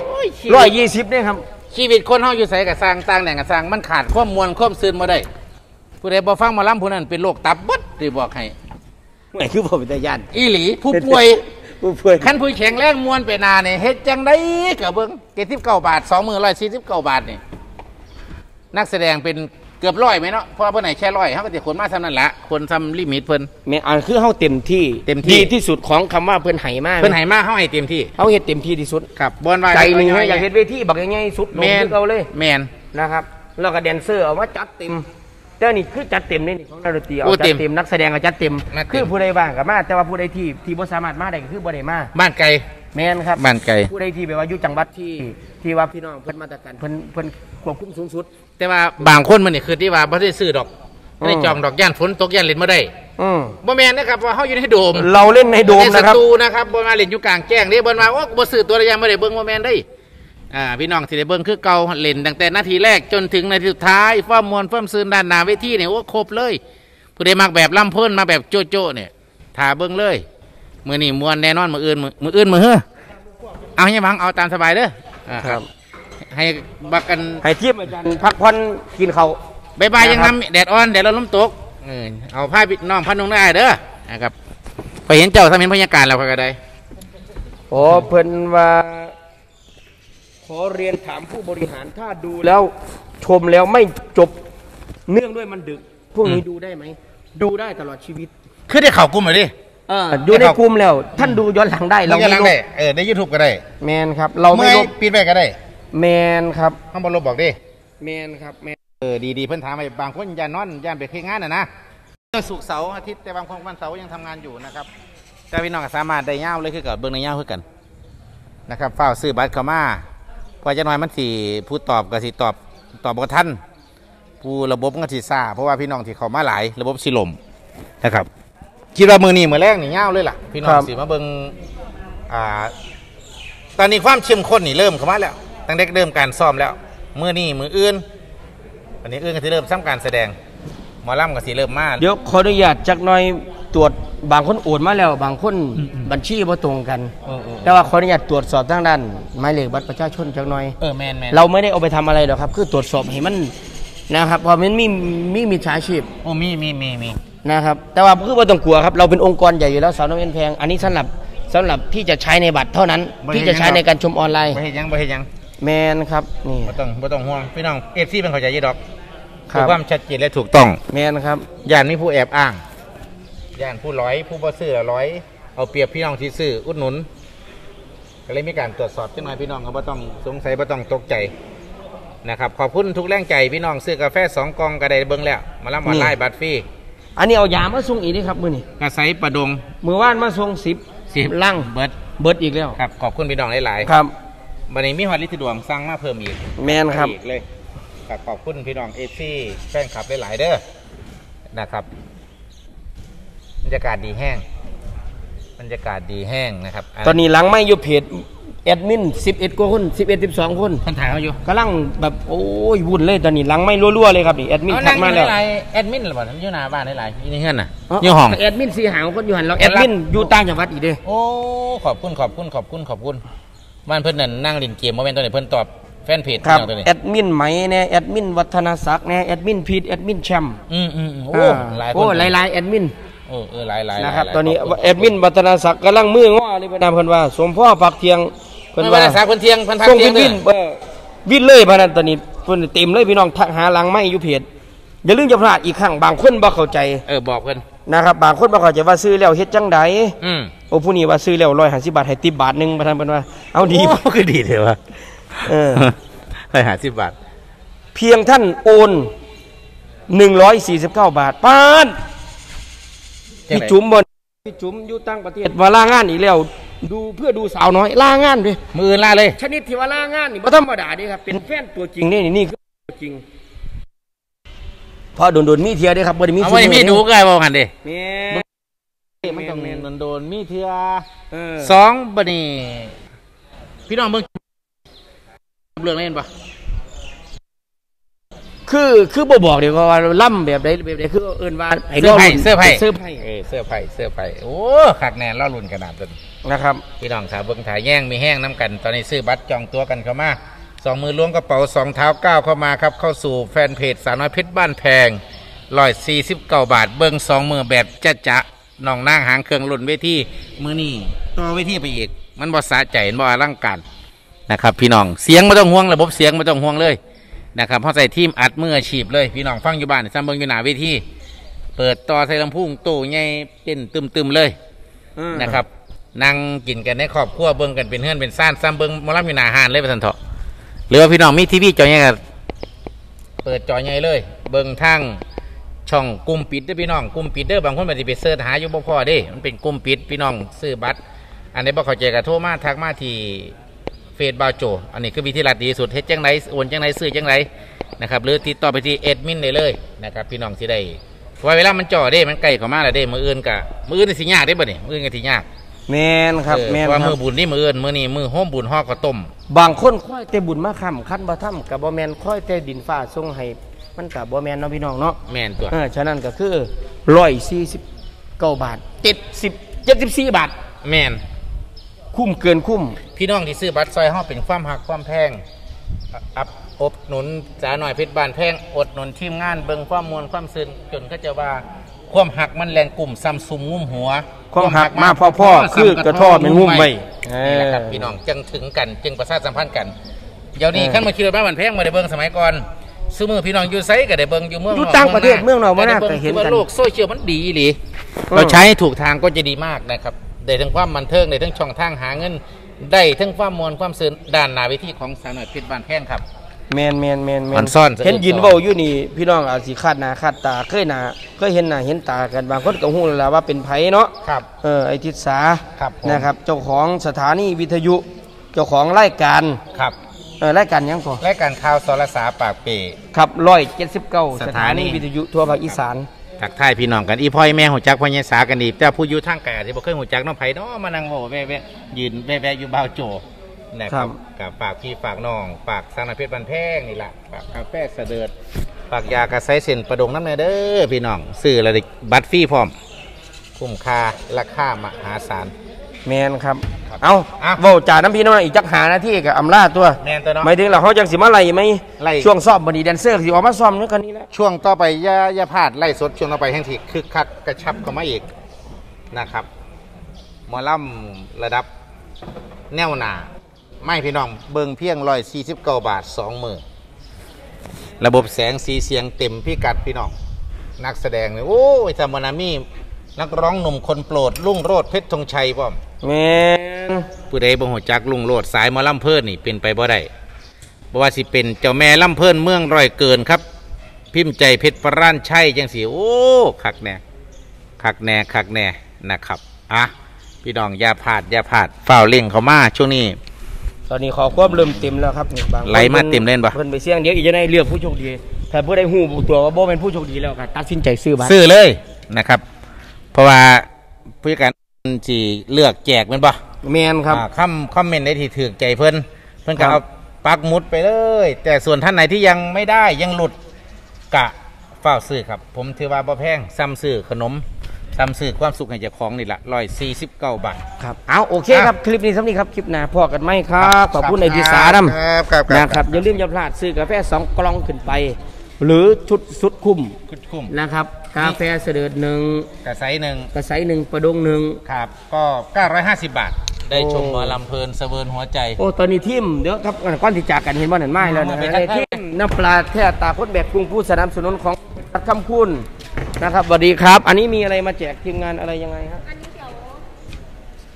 120เนี่ยครับชีวิตคนเฮาอยู่ไสก็สร้างต่างแหน่งก็สร้างมันขาดความมวลความซื่นบ่ได้ผู้ใดบ่ฟังหมอลำผู้นั้นเป็นโรคตับเบิดสิบอกให้ไม่คือผมเป็นตาย่านอีหลีผู้ป่วยผู้ป่วยคันผู้แข็งแรงมวลไปนาเนี่ยเฮ็ดจังไดก็เบิ่ง79 บาท2,149 บาทนี่นักแสดงเป็นเกือบ100ไหมเนาะเพราะว่าเพิ่นให้แค่100เฮาก็สิขนมาซ้ำนั่นละคนซ้ำลิมิตเพิ่นแม่นอันคือเฮาเต็มที่เต็มที่ดีที่สุดของคำว่าเพิ่นให้มาเพิ่นให้มาเฮาให้เต็มที่เฮาเฮ็ดเต็มที่ที่สุดครับบ่นว่าใจหนึงอยากเฮ็ดเวทีบักใหญ่ๆสุดลงแม่นคือเอาเลยแม่นนะครับแล้วก็แดนเซอร์เอามาจัดเต็มแต่นี่คือจัดเต็มนี่ของนักดนตรีเอาโอ้จัเต็ดมเต็มนักแสดงก็จัดเต็มนักเต็มคือผู้ใดบ้างก็มาแต่ว่าผู้ใดที่บ่สามารถมาได้ก็คือบ่ได้มาบ้านไกลแม่นครับบ้านไกลผู้ใดที่แบบว่าอยู่จังหวัดที่ว่าพี่น้องเพิ่นมาตรการเพิ่นควบคุมสูงสุดแต่ว่าบางคนมันนี่คือที่ว่าบ่ได้ซื้อดอกบ่ได้อืมจองดอกย่านฝนตกย่านเล่นบ่ได้อืมบ่แม่นนะครับว่าเฮาอยู่ในโดมเราเล่นในโดมในสนะครับตูนะครับบ่มาเล่นอยู่กลางแจ้งเด้บ่มาโอ้บ่ซื้อตัวระยะบ่ได้เบิ่งบ่แม่นได้พี่น้องสิได้เบิ่งคือเก่าเล่นตั้งแต่นาทีแรกจนถึงนาทีสุดท้ายฟ้อมมวลฟ้อมซื่นด้านหน้าเวทีเนี่ยโอ้ครบเลยผู้ใดมักแบบล่ำเพิ่นมาแบบโจ๊ะๆเนี่ยถ้าเบิ่งเลยมื้อนี้มวลแน่นอนมื้ออื่นมื้อเฮ้อเอาให้บังเอาตามสบายเด้อครับให้บักกันให้ทีมอาจารย์พักผ่อนกินข้าวบายบายยังน้ำแดดอ่อนแดดร้อนลมตกเอาผ้าปิดน้องพันนงได้เด้อนะครับไปเห็นเจ้าทำเห็นบรรยากาศแล้วก็ได้โอ้เพิ่นว่าขอเรียนถามผู้บริหารถ้าดูแล้วชมแล้วไม่จบเนื่องด้วยมันดึกพวกนี้ดูได้ไหมดูได้ตลอดชีวิตคือได้เข่ากลุ่มเลยดิดูในกลุ่มแล้ว ท่านดูย้อนหลังได้เราไม่จะลังลบได้ได้ยูทูบก็ได้แมนครับ เราไม่ลบปิดไปก็ได้แมนครับข้างบนลบบอกดิแมนครับแมนดีเพิ่นถามไปบางคนย่านนอนย่านไปเคงานนะศุกร์เสาร์อาทิตย์แต่บางคนวันเสาร์ยังทำงานอยู่นะครับแต่พี่น้องก็สามารถได้ย่าวเลยคือกับเบิ้งในย่าวคือกันนะครับเฝ้าซื้อบัตรเข้ามาพอจะน้อยมันสี่ผู้ตอบก็สิตอบบ่ทันผู้ระบบก็สิซ่าเพราะว่าพี่น้องที่เข้ามาหลายระบบสิลมนะครับคิดว่ามือนี้มือแรกนี่ย่าวเลยล่ะพี่น้องสิมาเบิ้งตอนนี้ความเข้มข้นนี่เริ่มเข้ามาแล้วตั้งแต่เริ่มการซ้อมแล้วมือนี้มืออื่นวันนี้อื่นก็สิเริ่มซ้ำการแสดงหมอลำก็สิเริ่มมาเดี๋ยวขออนุญาตจักหน่อยตรวจบางคนโอนมาแล้วบางคนบัญชีบ่ตรงกันแต่ว่าขออนุญาตตรวจสอบทางด้านหมายเลขบัตรประชาชนจักหน่อยแมนเราไม่ได้เอาไปทำอะไรหรอกครับคือตรวจสอบให้มันนะครับเพอมันมีมิจฉาชีพโอ้มีนะครับแต่ว่าคือไม่ต้องกลัวครับเราเป็นองค์กรใหญ่อยู่แล้วสาวน้อยเป็นแพงอันนี้สำหรับที่จะใช้ในบัตรเท่านั้นที่จะใช้ในการชมออนไลน์บ่เฮ็ดยังแมนครับนี่บ่ต้องห่วงพี่น้องFCเป็นเข้าใจยี่ดอกครัคืบอความชัดเจนและถูกต้องแมนครับย่านมีผู้แอบอ้างย่านผู้ร้อยผู้บ่ซื้อร้อยเอาเปรียบพี่น้องที่ซื้ออุดหนุนก็เลยมีการตรวจสอบจังหน่อยพี่น้องก็บ่ต้องสงสัยบ่ต้องตกใจนะครับขอบคุณทุกแรงใจพี่น้องซื้อกาแฟ2กล่องก็ได้เบิ่งแล้วมารับออนไลน์บัตรฟรีอันนี้เอายามาส่งอีกนี่ครับมื้อนี้กระไสประดงมื้อวานมาส่ง10ลังเบิดเบิดอีกแล้วครับขอบคุณพี่น้องหลายๆครับวันนี้มีฮอดลิตรดวงสั่งมาเพิ่มอีกแมนครับอีกเลยครับขอบคุณพี่น้องFCแฟนคลับหลายๆเด้อนะครับบรรยากาศดีแห้งนะครับตอนนี้หลังไม่อยู่เพจแอดมิน11กว่าคน11 12คนท่านถ่ายเขาอยู่กำลังแบบโอ้ยวุ่นเลยตอนนี้หลังไม่รั่วๆเลยครับนี่แอดมินทักมาแล้วแอดมินหรือเปล่าอยู่หน้าบ้านหลายๆอยู่ในเฮือนน่ะอยู่ห้องแอดมิน4หาคนอยู่หันเราแอดมินอยู่ต่างจังหวัดอีกเด้โอ้ขอบคุณบ้านเพิ่นนั่นนั่งเล่นเกมโมเมนต์ตัวนี้เพิ่นตอบแฟนเพจครับตัวนี้แอดมินไหมเนี่ยแอดมินวัฒนศักดิ์เนี่ยแอดมินพีทแอดมินแชมป์โอ้หลายคนโอ้หลายแอดมินหลายนะครับตอนนี้แอดมินวัฒนศักดิ์กำลังมือง้อเลยไปนำเพิ่นว่าสมพ่อปักเทียงเพิ่นว่าสาเพิ่นเที่ยงเพิ่นพักส่งเที่ยงวินวินเลยพะนั้นตอนนี้เพิ่นเต็มเลยพี่น้องทักหาหลังไม่อยู่เพจอย่าลืมจะพลาดอีกครั้งบางคนบ่เข้าใจบอกเพิ่นนะครับบางคนบ่เข้าใจว่าซื้อแล้วเฮ็ดจังใดโอ้ผู้นี้ว่าซื้อแล้ว150 บาทให้ติบบาทนึงประธานเป็นว่าเอาดีคือดีเลยวะ150 บาทเพียงท่านโอน149 บาทป้านพี่จุ๋มบนพี่จุ๋มอยู่ต่างประเทศว่าลางานอีกแล้วดูเพื่อดูสาวน้อยลางานด้วยมือล่าเลยชนิดที่ว่าลางานนี่บ่ธรรมดาเด้ครับเป็นแฟนตัวจริงนี่คือตัวจริงพอโดนมีเทียได้ครับบ่ได้มีเอาไว้มีดูก็ได้บ่กันดิแม่มันต้องโดนมีเทีย2บัดนี้พี่น้องเบิ่งเรื่องเล่นปะคือบ่บอกเดี๋ยวว่าล่ำแบบใดคือเอิ้นว่าเสื้อไผ่โอ้คักแน่ล่อลุ่นขนาดนั้นนะครับพี่น้องสาวเบิ่งถ่ายแย่งมีแห้งน้ำกันตอนนี้ซื้อบัตรจองตัวกันเข้ามา2 มือล้วงกระเป๋า2 เท้าก้าวเข้ามาครับเข้าสู่แฟนเพจสาวน้อยเพชรบ้านแพง149 บาทเบิ่ง2 มือแบบจะน้องนางหางเครื่องลุ่นเวทีมือนี่ต่อเวทีไปอีกมันบ่สะใจบ่อลังการนะครับพี่น้องเสียงไม่ต้องห่วงระบบเสียงไม่ต้องห่วงเลยนะครับเพราะใส่ทีมอัดมืออาชีพเลยพี่น้องฟังอยู่บ้านซ้ำเบิ่งอยู่หน้าเวทีเปิดต่อใส่ลำโพงโตใหญ่เป็นตึมเลยนะครับนั่งกินกันในครอบครัวเบิ่งกันเป็นเฮือนเป็นซ่านซ้ำเบิ่งมอลำอยู่หน้าห้านเลยประทันเถาะหรือว่าพี่น้องมีทีวีจอใหญ่กันเปิดจอใหญ่เลยเบิ่งทั้งช่องกลุ่มปิดเด้อพี่น้องกลุ่มปิดเด้อบางคนอาจจะไปเสิร์ชหาอยู่บ่พอเด้มันเป็นกลุ่มปิดพี่น้องซื้อบัตรอันนี้บ่เข้าใจก็โทรมาทักมาที่เฟซบาวโจอันนี้คือวิธีรัดดีสุดเฮ็ดจังไรโอนจังไรซื้อจังไรนะครับหรือติดต่อไปที่เอดมินได้เลยนะครับพี่น้องสิได้เพราะเวลามันจ่อเด้มันใกล้เข้ามาแล้วเด้มืออื่นสิยากได้บ่เนี่ยมืออื่นก็สิยากแม่นครับแม่นว่ามือบุญนี่มืออื่นมือนี่มือโฮมบุญห่อข้าวต้มบางคนค่อยแต่บุญมาค้ำคันบ่ทำกับบ่แม่นค่อยแต่ดินฟ้าส่งให้มันกับบ่แม่นเนาะพี่น้องเนาะแม่นตัวฉะนั้นก็คือ149 บาท74 บาทแม่นคุ้มเกินคุ้มพี่น้องที่ซื้อบัตรซอยห้องเป็นความหักความแพงอบหนุนจ๋าหน่อยเพชรบานแพงอดหนุนทีมงานเบิ่งความมวลความซึ้งจนก็จะว่าความหักมันแรงกลุ่มซัมซุงงุ้มหัวความหักมาพ่อคือกระทอดมันงุ้มไว้นี่แหละครับพี่น้องจึงถึงกันจึงประสาทสัมพันธ์กันเดี๋ยวนี้ขั้นมาคิดว่าบ้านแพงมาได้เบิ่งสมัยก่อนซื้อมือพี่น้องอยู่ไซก็ได้เบิ่งอยู่เมืองอยู่ต่างประเทศเมืองเราไม่น่าจะเห็นกันโลกโซเชียลมันดีหรือเราใช้ถูกทางก็จะดีมากนะครับได้ทั้งความบันเทิงได้ทั้งช่องทางหาเงินได้ทั้งความมวลความซื่นด้านหน้าเวทีของสาวน้อยเพชรบ้านแพงครับแมนมันซ่อนเห็นยินเว้าอยู่นี่พี่น้องอาจสิคาดหน้าคาดตาเคยเห็นหน้าเห็นตากันบางคนก็ฮู้แล้วว่าเป็นไผเนาะครับไอ้ทิศสานะครับเจ้าของสถานีวิทยุเจ้าของรายการครับรายการยังพอรายการข่าวสรสาปากเปครับ179สถานีวิทยุทั่วภาคอีสานทักทายพี่น้องกันอีพ่อยแม่หัวจักพ่อใหญ่สากันดีแต่ผู้อยู่ทางไกลที่บ่เคยหัวจักน้องไผเนาะมานั่งโว้แว่ยืนแว่อยู่บ่าวโจนะครับกับฝากพี่ฝากน้องฝากสาวน้อยเพชรบ้านแพงนี่ล่ะฝากกาแฟเสด็จฝากยากระไซเส้นประดงน้ำเด้อพี่น้องซื้อแล้วได้บัตรฟรีพร้อมคุ้มค่าราคามหาศาลแมนครับเอาเว้าจ่าน้ำพี่น้องอีกจักหานาทีกับอำลาตัวแมนตัวเนาะหมายถึงเราเขาจังสิมาไล่ไหมช่วงซ้อมบดีแดนเซอร์สิออกมาซ้อมนี่กันนี้แล้วช่วงต่อไปอย่าพลาดไล่สดช่วงต่อไปแห่งที่คึกคักกระชับเข้ามาอีกนะครับหมอลำระดับแนวหนาไม่พี่น้องเบิ่งเพียง149 บาท2 มือระบบแสงสีเสียงเต็มพิกัดพี่น้องนักแสดงเลยโอ้ยธรรมนามีนักร้องหนุ่มคนโปรดลุงโรดเพชรธงชัยป้อมแม่นผู้ใดบ่ฮู้จักลุงโรดสายหมอลำเพิ่นนี่เป็นไปบ่ได้บ่ว่าสิเป็นเจ้าแม่ลำเพิ่นเมืองร้อยเกินครับพิมพ์ใจเพชรปราณชัยจังสิโอ้คักแน่นะครับพี่น้องอย่าพลาดฝ้าวเล่งเข้ามาช่วงนี้ตอนนี้ขอควบเริ่มเต็มแล้วครับบางไหลมาเต็มเล่นปะเพิ่นไปเสี่ยงเดี๋ยวอีกจะได้เลือกผู้โชคดีถ้าผู้ใดฮู้ตัวว่าบ่เป็นผู้โชคดีแล้วก็ตัดสินใจซื้อบัตรซื้อเลยนะครับเพราะว่าผู้จัดการสิเลือกแจกแม่นบ่แม่นครับคอมเมนต์ได้ที่ถูกใจเพิ่นก็เอาปักหมุดไปเลยแต่ส่วนท่านไหนที่ยังไม่ได้ยังหลุดกะฝ้าวซื้อครับผมถือว่าบ่แพงซ้ำซื้อขนมซ้ำซื้อความสุขให้เจ้าของนี่ล่ะ149 บาทครับเอาโอเคครับคลิปนี้สำนี้ครับคลิปหน้าพอกันไหมครับขอบคุณในที่สานำนะครับอย่าลืมอย่าพลาดซื้อกาแฟ2 กล่องขึ้นไปหรือชุดสุดคุ้มนะครับกาแฟเสด็จ1 กระไซ1 ประดง1 ครับก็950 บาทได้ชมหมอลำเพลินเสวิร์นหัวใจโอ้ตอนนี้ทีมเดี๋ยวครับก้อนที่จากกันเห็นว่าเห็นไม้แล้วนะทีมน้ำปลาแท้ตาพ้นแบบกรุงผู้สนับสนุนของคำพูนนะครับสวัสดีครับอันนี้มีอะไรมาแจกทีมงานอะไรยังไงครับอันนี้เดี๋ยว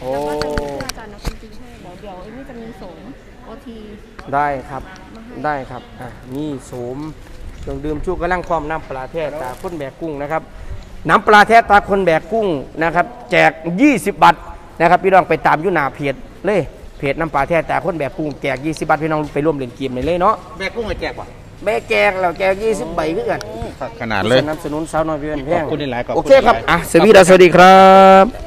แล้วก็จะมีเพื่ออาจารย์นักดนตรีให้เดี๋ยวนี่จะมีโสมโอทีได้ครับได้ครับนี่โสมเครื่องดื่มชูกำลังความน้ำปลาแท้ตาคนแบกกุ้งนะครับน้ำปลาแท้ตาคนแบกกุ้งนะครับแจก20 บาทนะครับพี่น้องไปตามยุนาเพจเลยเพจน้ำปลาแท้ตาคนแบกกุ้งแจก20 บาทพี่น้องไปร่วมเล่นเกมเลยเนาะแบกกุ้งให้แจกว่ะแม่แจกแล้วแจก20 ใบคือกันขนาดเลยสนับสนุนสาวน้อยเพื่อนแพงขอบคุณหลายๆขอบคุณโอเคครับหลายๆสวัสดีครับ